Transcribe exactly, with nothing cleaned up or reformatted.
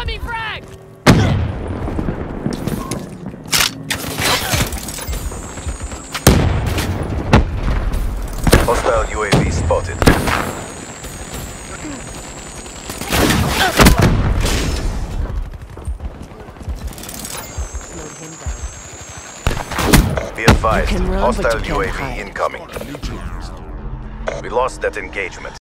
Incoming frag! Hostile U A V spotted. Be advised, You can run, but hostile you U A can't V hide. incoming. We lost that engagement.